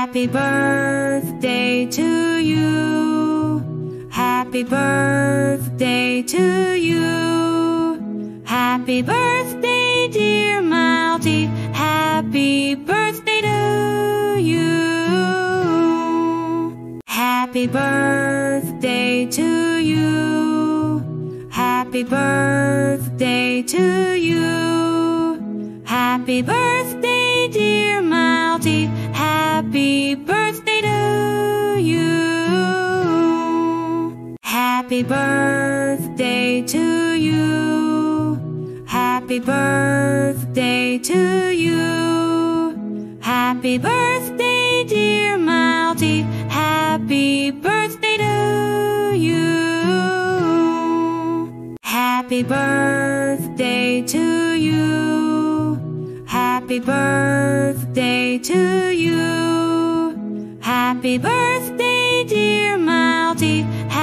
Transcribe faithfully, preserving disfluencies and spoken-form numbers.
Happy birthday to you. Happy birthday to you. Happy birthday, dear Malti. Happy birthday to you. Happy birthday to you. Happy birthday to you. Happy birthday, dear Malti. Happy birthday to you. Happy birthday to you. Happy birthday to you. Happy birthday, dear Malti. Happy birthday to you. Happy birthday to you. Happy birthday to you. Happy birthday, dear Malti.